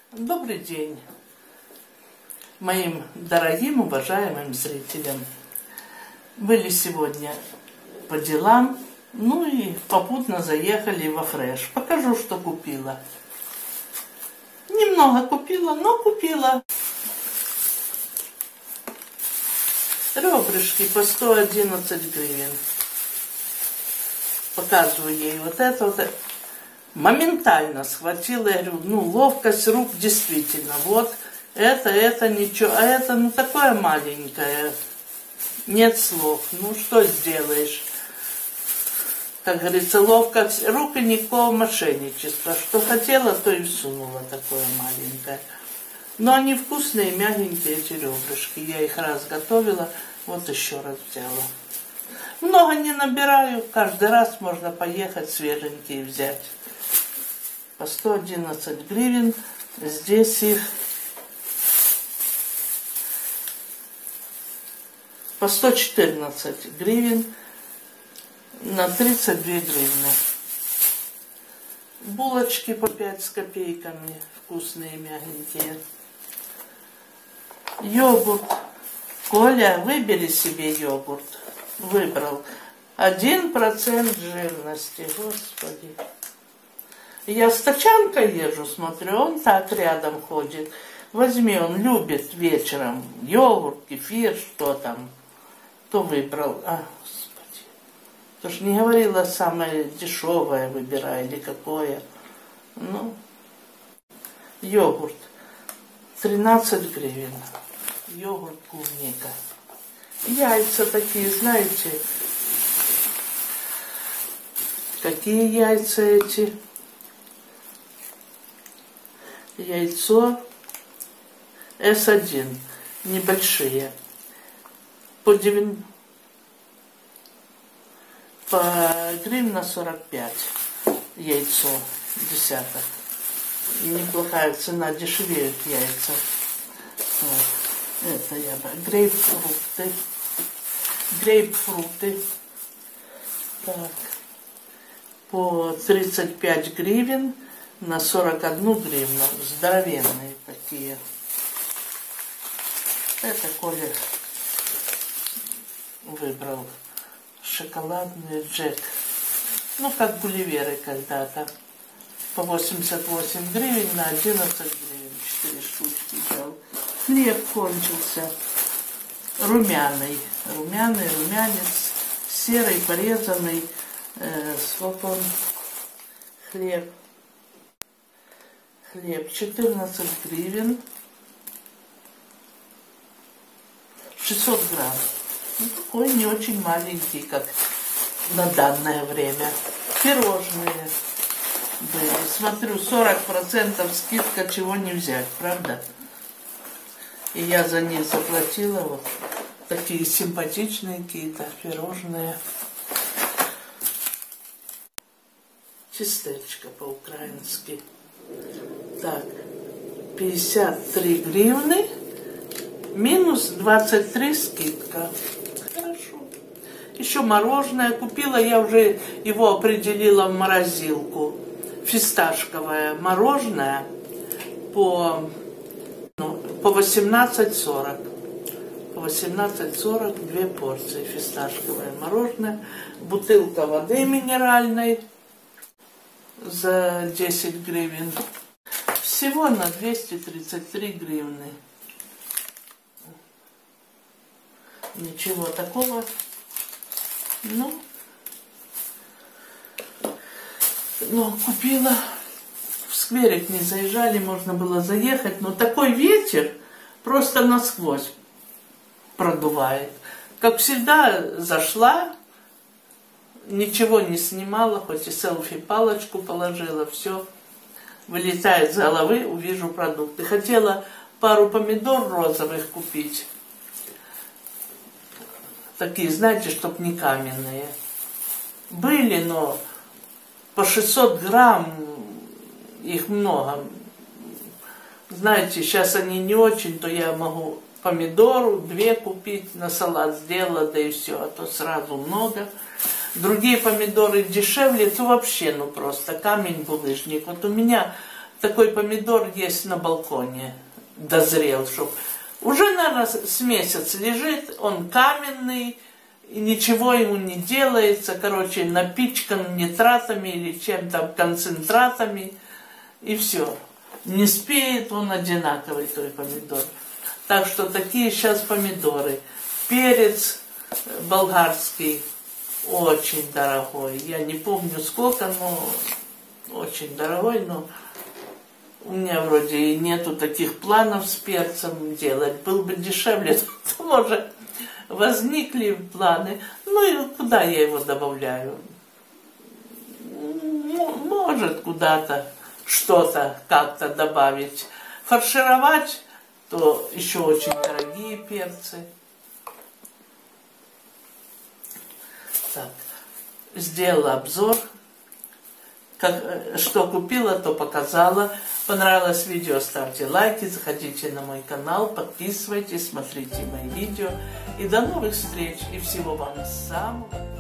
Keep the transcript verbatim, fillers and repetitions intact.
Добрый день моим дорогим, уважаемым зрителям. Были сегодня по делам, ну и попутно заехали во Фреш. Покажу, что купила. Немного купила, но купила. Ребрышки по сто одиннадцать гривен. Показываю ей вот это вот. Моментально схватила, я говорю, ну, ловкость рук действительно. Вот это, это ничего, а это, ну, такое маленькое. Нет слов. Ну, что сделаешь? Как говорится, ловкость рук и никакого мошенничества. Что хотела, то и всунула такое маленькое. Но они вкусные, мягенькие, эти ребрышки. Я их раз готовила, вот еще раз взяла. Много не набираю, каждый раз можно поехать свеженькие взять. По сто одиннадцать гривен, здесь их по сто четырнадцать гривен на тридцать две гривны. Булочки по пять с копейками, вкусные, мягенькие. Йогурт. Коля, выбери себе йогурт. Выбрал. Один процент жирности, господи. Я с тачанкой езжу, смотрю, он так рядом ходит. Возьми, он любит вечером йогурт, кефир, что там. То выбрал. А, господи. Ты ж не говорила, самое дешевое выбирай или какое. Ну, йогурт. тринадцать гривен. Йогурт клубника. Яйца такие, знаете. Какие яйца эти? Яйцо эс один, небольшие, по, девяносто, по гривна сорок пять яйцо, десяток. Неплохая цена, дешевеют яйца. Вот. Это я бы. Грейпфруты. Грейпфруты. Так. По тридцать пять гривен. На сорок одну гривну. Здоровенные такие. Это Коля выбрал шоколадный Джек. Ну, как гулливеры когда-то. По восемьдесят восемь гривен на одиннадцать гривен. четыре штучки взял. Хлеб кончился. Румяный. Румяный, румянец. Серый, порезанный. Э, сколько он? Хлеб. Хлеб четырнадцать гривен, шестьсот грамм. Ну, такой не очень маленький, как на данное время. Пирожные были. Смотрю, сорок процентов скидка, чего не взять, правда? И я за них заплатила вот такие симпатичные какие-то пирожные. Чистечка по-украински. Так, пятьдесят три гривны, минус двадцать три скидка. Хорошо. Еще мороженое купила, я уже его определила в морозилку. Фисташковое мороженое по, ну, по восемнадцать сорок. По восемнадцать сорок две порции фисташковое мороженое. Бутылка воды минеральной за десять гривен. Всего на двести тридцать три гривны. Ничего такого. Ну, но купила. В скверик не заезжали, можно было заехать. Но такой ветер просто насквозь продувает. Как всегда, зашла. Ничего не снимала, хоть и селфи-палочку положила, все. Вылетает с головы, увижу продукты. Хотела пару помидор розовых купить. Такие, знаете, чтоб не каменные. Были, но по шестьсот грамм их много. Знаете, сейчас они не очень, то я могу помидору две купить, на салат сделала, да и все, а то сразу много. Другие помидоры дешевле, то вообще, ну просто камень булыжник. Вот у меня такой помидор есть на балконе, дозрел, чтоб. Уже, наверное, с месяц лежит, он каменный, и ничего ему не делается, короче, напичкан нитратами или чем-то, концентратами, и все. Не спеет, он одинаковый, той помидор. Так что такие сейчас помидоры. Перец болгарский очень дорогой. Я не помню сколько, но очень дорогой, но у меня вроде и нету таких планов с перцем делать. Был бы дешевле, то, может, возникли планы. Ну и куда я его добавляю? Может, куда-то что-то как-то добавить. Фаршировать, то еще очень дорогие перцы. Так, сделала обзор. Как, что купила, то показала. Понравилось видео, ставьте лайки, заходите на мой канал, подписывайтесь, смотрите мои видео. И до новых встреч, и всего вам самого.